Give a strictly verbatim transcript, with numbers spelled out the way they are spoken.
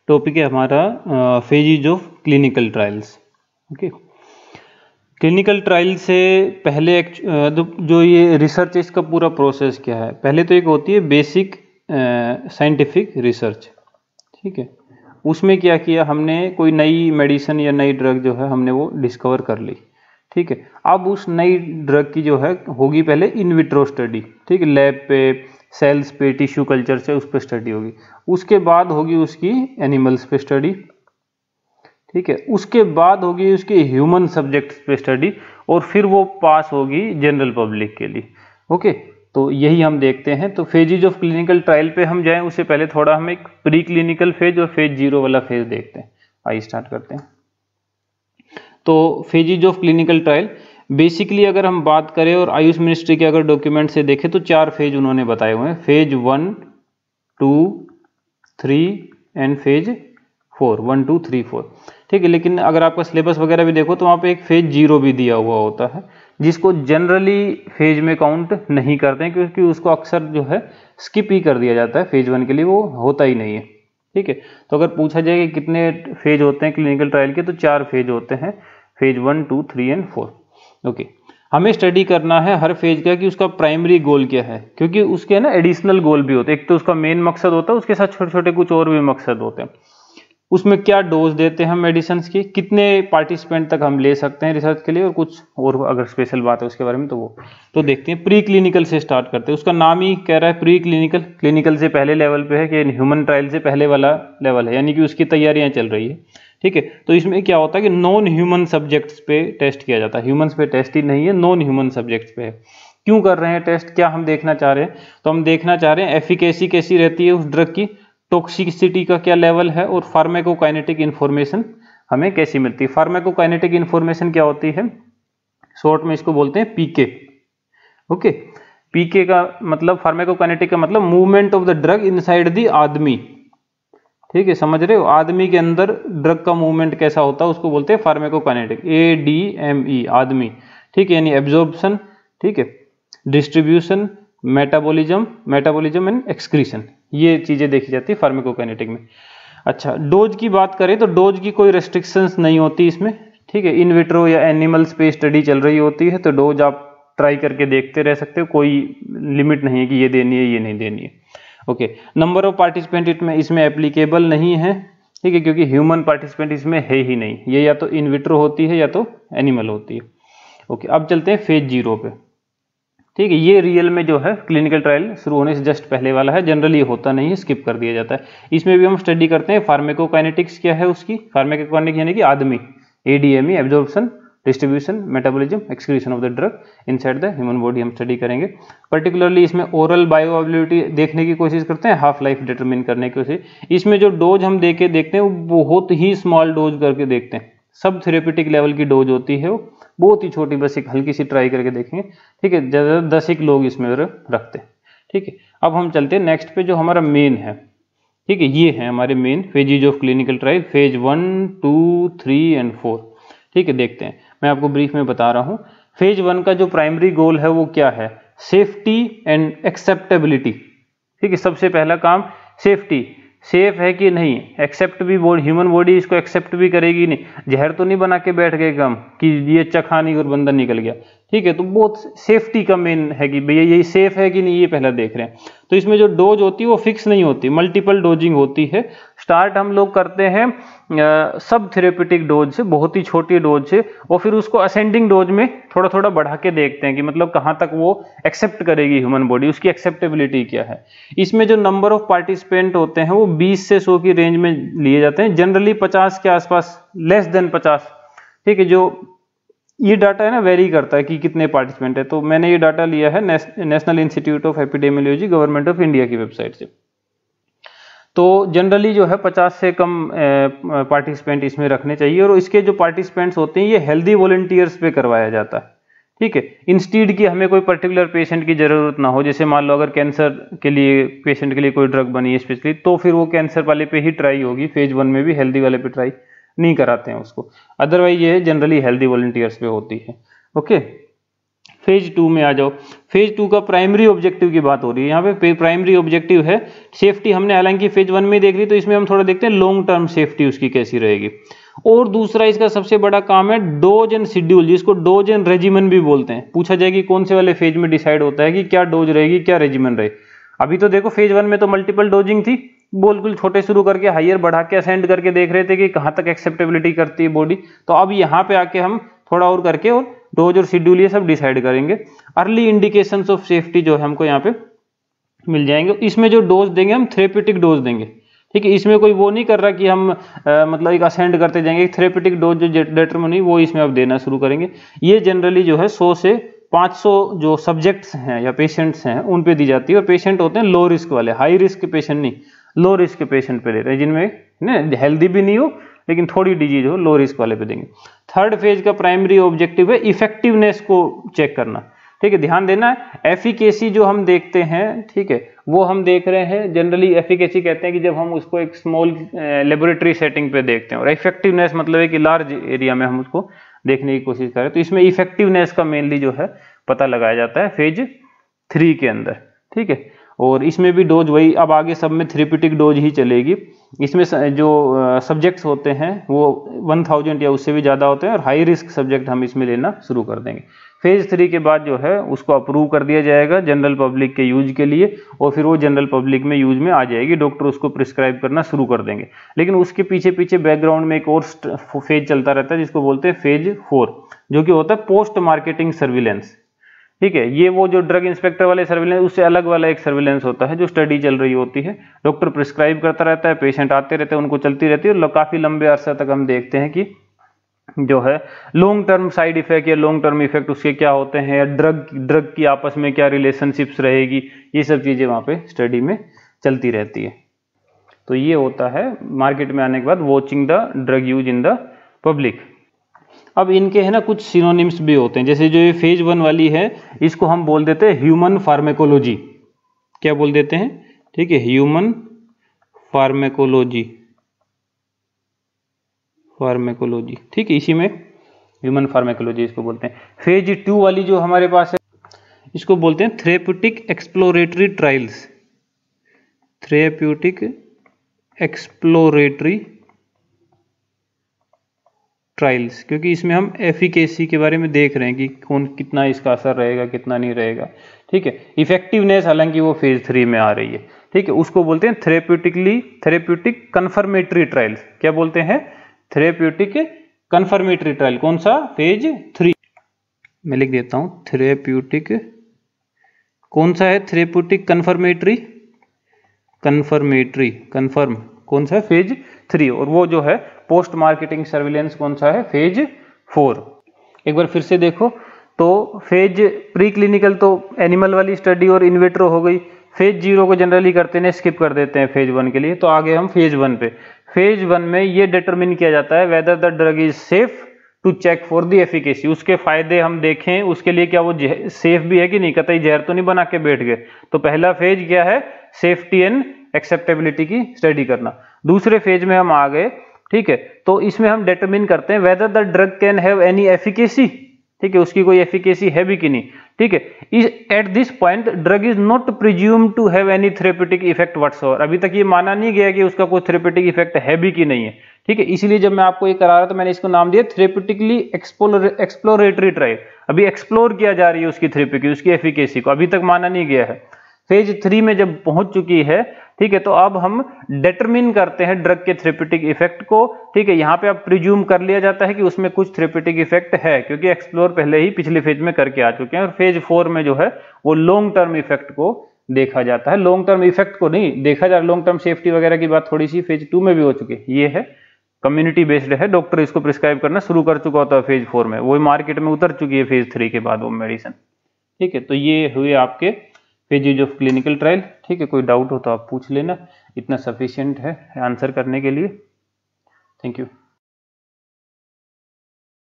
Topic है हमारा phases of clinical trials. Okay, clinical trial से पहले जो ये रिसर्च इसका पूरा प्रोसेस क्या है, पहले तो एक होती है बेसिक साइंटिफिक रिसर्च। ठीक है, उसमें क्या किया हमने, कोई नई मेडिसिन या नई ड्रग जो है हमने वो डिस्कवर कर ली। ठीक है, अब उस नई ड्रग की जो है होगी पहले इन विट्रो स्टडी। ठीक है, लैब पे, सेल्स पे, टिश्यू कल्चर से उस पर स्टडी होगी। उसके बाद होगी उसकी एनिमल्स पे स्टडी। ठीक है, उसके बाद होगी उसकी ह्यूमन सब्जेक्ट्स पे स्टडी, और फिर वो पास होगी जनरल पब्लिक के लिए। ओके, तो यही हम देखते हैं। तो फेजेज ऑफ क्लिनिकल ट्रायल पे हम जाएं उससे पहले थोड़ा हम एक प्री क्लिनिकल फेज और फेज जीरो वाला फेज देखते हैं। आइए स्टार्ट करते हैं। तो phases of clinical trial basically अगर हम बात करें और आयुष मिनिस्ट्री के अगर डॉक्यूमेंट से देखें तो चार फेज उन्होंने बताए हुए हैं, phase one, two, three and phase four, one two three four. ठीक है, लेकिन अगर आपका सिलेबस वगैरह भी देखो तो वहाँ पे एक फेज जीरो भी दिया हुआ होता है, जिसको जनरली फेज में काउंट नहीं करते हैं, क्योंकि उसको अक्सर जो है स्किप ही कर दिया जाता है, फेज वन के लिए वो होता ही नहीं है। ठीक है, तो अगर पूछा जाए कि कितने फेज होते हैं क्लिनिकल ट्रायल के, तो चार फेज होते हैं, phase one, two, three and four. Okay, हमें स्टडी करना है हर फेज का कि उसका प्राइमरी गोल क्या है, क्योंकि उसके ना एडिशनल गोल भी होते हैं। एक तो उसका मेन मकसद होता है, उसके साथ छोटे छोटे कुछ और भी मकसद होते हैं। उसमें क्या डोज देते हैं हम मेडिसिन की, कितने पार्टिसिपेंट तक हम ले सकते हैं रिसर्च के लिए, और कुछ और अगर स्पेशल बात है उसके बारे में तो वो तो देखते हैं। प्री क्लिनिकल से स्टार्ट करते हैं, उसका नाम ही कह रहा है प्री क्लिनिकल, क्लिनिकल से पहले लेवल पे है कि ह्यूमन ट्रायल से पहले वाला लेवल है, यानी कि उसकी तैयारियां चल रही है। ठीक है, तो इसमें क्या होता है कि नॉन ह्यूमन सब्जेक्ट्स पे टेस्ट किया जाता है, ह्यूमंस पे टेस्ट ही नहीं है, नॉन ह्यूमन सब्जेक्ट्स पे है। क्यों कर रहे हैं टेस्ट, क्या हम देखना चाह रहे हैं, तो हम देखना चाह रहे हैं एफिकेसी कैसी रहती है उस ड्रग की, टॉक्सिसिटी का क्या लेवल है, और फार्माकोकाइनेटिक इन्फॉर्मेशन हमें कैसी मिलती है। फार्माकोकाइनेटिक इन्फॉर्मेशन क्या होती है, शॉर्ट में इसको बोलते हैं पीके। ओके, पीके का मतलब, फार्माकोकाइनेटिक का मतलब movement of the drug inside the आदमी। ठीक है, समझ रहे हो, आदमी के अंदर ड्रग का मूवमेंट कैसा होता है उसको बोलते हैं pharmacokinetic, A D M E, आदमी। ठीक है, यानी एब्जॉर्प्शन, ठीक है, distribution, metabolism, metabolism and excretion, ये चीजें देखी जाती है फार्माकोकाइनेटिक में। अच्छा, डोज की बात करें तो डोज की कोई रेस्ट्रिक्शंस नहीं होती इसमें। ठीक है, इन विट्रो या एनिमल्स पे स्टडी चल रही होती है, तो डोज आप ट्राई करके देखते रह सकते हो, कोई लिमिट नहीं है कि ये देनी है ये नहीं देनी है। ओके, नंबर ऑफ पार्टिसिपेंट इसमें इसमें एप्लीकेबल नहीं है। ठीक है, क्योंकि ह्यूमन पार्टिसिपेंट इसमें है ही नहीं, ये या तो इन विट्रो होती है या तो एनिमल होती है। ओके, अब चलते हैं फेज जीरो पे। ठीक है, ये रियल में जो है क्लिनिकल ट्रायल शुरू होने से जस्ट पहले वाला है, जनरली होता नहीं है, स्किप कर दिया जाता है। इसमें भी हम स्टडी करते हैं फार्माकोकाइनेटिक्स क्या है उसकी, फार्माकोकाइनेटिक्स यानी कि आदमी, ADME, absorption, distribution, metabolism, excretion of the drug inside the human body हम स्टडी करेंगे। पर्टिकुलरली इसमें ओरल बायोअवेलेबिलिटी देखने की कोशिश करते हैं, हाफ लाइफ डिटरमिन करने की कोशिश। इसमें जो डोज हम देके देखते हैं वो बहुत ही स्मॉल डोज करके देखते हैं, सब थेरेपेटिक लेवल की डोज होती है, वो बहुत ही छोटी, बस एक हल्की सी ट्राई करके देखेंगे। ठीक है, ज़्यादा दस एक लोग इसमें रखते हैं। ठीक है, अब हम चलते हैं नेक्स्ट पे जो हमारा मेन है। ठीक है, ये है हमारे main phases of clinical trial, phase one, two, three and four. ठीक है, देखते हैं, मैं आपको ब्रीफ में बता रहा हूँ। फेज वन का जो प्राइमरी गोल है वो क्या है, सेफ्टी एंड एक्सेप्टेबिलिटी। ठीक है, सबसे पहला काम सेफ्टी, सेफ है कि नहीं, एक्सेप्ट भी बॉडी, ह्यूमन बॉडी इसको एक्सेप्ट भी करेगी नहीं, जहर तो नहीं बना के बैठ गए कम कि ये चखा नहीं और बंदा निकल गया। ठीक है, तो बहुत सेफ्टी का मेन है कि भैया यही सेफ है कि नहीं, ये पहला देख रहे हैं। तो इसमें जो डोज होती है वो फिक्स नहीं होती, मल्टीपल डोजिंग होती है। स्टार्ट हम लोग करते हैं सब थेरेपेटिक डोज से, बहुत ही छोटी डोज से, और फिर उसको असेंडिंग डोज में थोड़ा थोड़ा बढ़ा के देखते हैं कि मतलब कहाँ तक वो एक्सेप्ट करेगी ह्यूमन बॉडी, उसकी एक्सेप्टेबिलिटी क्या है। इसमें जो नंबर ऑफ पार्टिसिपेंट होते हैं वो बीस से सौ की रेंज में लिए जाते हैं, जनरली पचास के आसपास, लेस देन पचास। ठीक है, जो ये डाटा है ना वेरी करता है कि कितने पार्टिसिपेंट है, तो मैंने ये डाटा लिया है national institute of epidemiology, government of India की वेबसाइट से। तो जनरली जो है पचास से कम पार्टिसिपेंट इसमें रखने चाहिए, और इसके जो पार्टिसिपेंट्स होते हैं ये हेल्दी वॉलंटियर्स पे करवाया जाता है। ठीक है, इंस्टीड की हमें कोई पर्टिकुलर पेशेंट की जरूरत ना हो, जैसे मान लो अगर कैंसर के लिए पेशेंट के लिए कोई ड्रग बनी है स्पेशली, तो फिर वो कैंसर वाले पे ही ट्राई होगी, फेज वन में भी हेल्दी वाले पे ट्राई नहीं कराते हैं उसको, अदरवाइज ये जनरली हेल्दी वॉलंटियर्स पे होती है। ओके, फेज टू में आ जाओ। फेज टू का प्राइमरी ऑब्जेक्टिव की बात हो रही है यहाँ पे। प्राइमरी ऑब्जेक्टिव है सेफ्टी, हमने हालांकि फेज वन में देख ली, तो इसमें हम थोड़ा देखते हैं लॉन्ग टर्म सेफ्टी उसकी कैसी रहेगी। और दूसरा इसका सबसे बड़ा काम है डोज एंड शेड्यूल, जिसको डोज एंड रेजिमेंट भी बोलते हैं। पूछा जाए कि कौन से वाले फेज में डिसाइड होता है कि क्या डोज रहेगी क्या रेजिमेंट रहे। अभी तो देखो फेज वन में तो मल्टीपल डोजिंग थी, बिल्कुल छोटे शुरू करके हायर बढ़ा के असेंड करके देख रहे थे कि कहाँ तक एक्सेप्टेबिलिटी करती है बॉडी। तो अब यहाँ पे आके हम थोड़ा और करके और डोज और शेड्यूल ये सब डिसाइड करेंगे। अर्ली इंडिकेशंस ऑफ सेफ्टी जो है हमको यहाँ पे मिल जाएंगे। इसमें जो डोज देंगे हम थेरेप्यूटिक डोज देंगे, ठीक है। इसमें कोई वो नहीं कर रहा कि हम आ, मतलब एक असेंड करते जाएंगे। थेरेप्यूटिक डोज जो डिटरमिन वो इसमें अब देना शुरू करेंगे। ये जनरली जो है सौ से पाँच सौ जो सब्जेक्ट्स हैं या पेशेंट्स हैं उन पे दी जाती है। और पेशेंट होते हैं लो रिस्क वाले, हाई रिस्क के पेशेंट नहीं, लो रिस्क के पेशेंट पे देते हैं, जिनमें हेल्दी भी नहीं हो लेकिन थोड़ी डिजीज हो, लो रिस्क वाले पे देंगे। थर्ड फेज का प्राइमरी ऑब्जेक्टिव है इफेक्टिवनेस को चेक करना, ठीक है। ध्यान देना है एफिकेसी जो हम देखते हैं, ठीक है, वो हम देख रहे हैं जनरली एफिकेसी कहते हैं कि जब हम उसको एक स्मॉल लेबोरेटरी सेटिंग पे देखते हैं, और इफेक्टिवनेस मतलब है कि लार्ज एरिया में हम उसको देखने की कोशिश करें। तो इसमें इफेक्टिवनेस का मेनली जो है पता लगाया जाता है फेज थ्री के अंदर, ठीक है। और इसमें भी डोज वही, अब आगे सब में थेरेप्यूटिक डोज ही चलेगी। इसमें जो सब्जेक्ट्स होते हैं वो वन थाउजेंड या उससे भी ज़्यादा होते हैं, और हाई रिस्क सब्जेक्ट हम इसमें लेना शुरू कर देंगे। फेज थ्री के बाद जो है उसको अप्रूव कर दिया जाएगा जनरल पब्लिक के यूज के लिए, और फिर वो जनरल पब्लिक में यूज में आ जाएगी, डॉक्टर उसको प्रिस्क्राइब करना शुरू कर देंगे। लेकिन उसके पीछे पीछे बैकग्राउंड में एक और फेज चलता रहता है जिसको बोलते हैं फेज फोर, जो कि होता है पोस्ट मार्केटिंग सर्विलेंस, ठीक है। ये वो जो ड्रग इंस्पेक्टर वाले सर्विलेंस उससे अलग वाला एक सर्विलेंस होता है, जो स्टडी चल रही होती है, डॉक्टर प्रिस्क्राइब करता रहता है, पेशेंट आते रहते हैं, उनको चलती रहती है, और काफी लंबे अरसे तक हम देखते हैं कि जो है लॉन्ग टर्म साइड इफेक्ट या लॉन्ग टर्म इफेक्ट उसके क्या होते हैं, या ड्रग ड्रग की आपस में क्या रिलेशनशिप्स रहेगी, ये सब चीजें वहाँ पे स्टडी में चलती रहती है। तो ये होता है मार्केट में आने के बाद watching the drug use in the public. अब इनके है ना कुछ सिनोनिम्स भी होते हैं, जैसे जो ये फेज वन वाली है इसको हम बोल देते हैं ह्यूमन फार्मेकोलॉजी। क्या बोल देते हैं, ठीक है, ह्यूमन फार्मेकोलॉजी, फार्मेकोलॉजी, ठीक है, इसी में ह्यूमन फार्मेकोलॉजी इसको बोलते हैं। फेज टू वाली जो हमारे पास है इसको बोलते हैं therapeutic exploratory trials, therapeutic exploratory trials, क्योंकि इसमें हम एफिकेसी के बारे में देख रहे हैं कि कौन कितना इसका असर रहेगा कितना नहीं रहेगा, ठीक है। इफेक्टिवनेस हालांकि वो फेज थ्री में आ रही है, ठीक है, उसको बोलते हैं थेरेप्यूटिकली थेरेप्यूटिक कन्फर्मेटरी ट्रायल्स। क्या बोलते हैं, थेरेप्यूटिक कन्फर्मेटरी ट्रायल। कौन सा, फेज थ्री। मैं लिख देता हूं थेरेप्यूटिक, कौन सा है, थेरेप्यूटिक कन्फर्मेटरी, कन्फर्मेटरी कन्फर्म कौन सा है, फेज थ्री। और वो जो है पोस्ट मार्केटिंग सर्विलेंस कौन सा है, फेज फोर। एक बार फिर से देखो तो फेज प्री क्लिनिकल तो एनिमल वाली स्टडी और इनविट्रो हो गई। फेज जीरो को जनरली करते हैं स्किप कर देते हैं फेज वन के लिए। तो आगे हम फेज वन पे, फेज वन में ये डिटरमिन किया जाता है whether the drug is safe to check for the efficacy. उसके फायदे हम देखें उसके लिए, क्या वो सेफ भी है कि नहीं, कतई जहर तो नहीं बना के बैठ गए। तो पहला फेज क्या है, सेफ्टी एंड एक्सेप्टेबिलिटी की स्टडी करना। दूसरे फेज में हम आ गए, ठीक है, तो इसमें हम डिटरमिन करते हैं whether the drug can have any efficacy, ठीक है, उसकी कोई एफिकेसी है भी कि नहीं, ठीक है। Is at this point drug is not presume to have any therapeutic effect whatsoever. अभी तक ये माना नहीं गया कि उसका कोई थेरेप्यूटिक इफेक्ट है भी कि नहीं है, ठीक है। इसलिए जब मैं आपको ये करा रहा था मैंने इसको नाम दिया थेरेप्यूटिकली एक्सप्लोरेटरी ट्रायल। अभी एक्सप्लोर किया जा रही है उसकी थेरेपी की, उसकी एफिकेसी को, अभी तक माना नहीं गया है। फेज थ्री में जब पहुंच चुकी है, ठीक है, तो अब हम डिटरमिन करते हैं ड्रग के थेरेप्यूटिक इफेक्ट को, ठीक है। यहाँ पे अब प्रिज्यूम कर लिया जाता है कि उसमें कुछ थेरेप्यूटिक इफेक्ट है, क्योंकि एक्सप्लोर पहले ही पिछले फेज में करके आ चुके हैं। और फेज फोर में जो है वो लॉन्ग टर्म इफेक्ट को देखा जाता है, लॉन्ग टर्म इफेक्ट को नहीं देखा जा रहा। लॉन्ग टर्म सेफ्टी वगैरह की बात थोड़ी सी फेज टू में भी हो चुकी है। ये है कम्युनिटी बेस्ड है, डॉक्टर इसको प्रिस्क्राइब करना शुरू कर चुका होता है फेज फोर में, वो मार्केट में उतर चुकी है फेज थ्री के बाद वो मेडिसिन, ठीक है। तो ये हुए आपके पेजेज ऑफ क्लिनिकल ट्रायल, ठीक है। कोई डाउट हो तो आप पूछ लेना, इतना सफिशिएंट है आंसर करने के लिए। Thank you.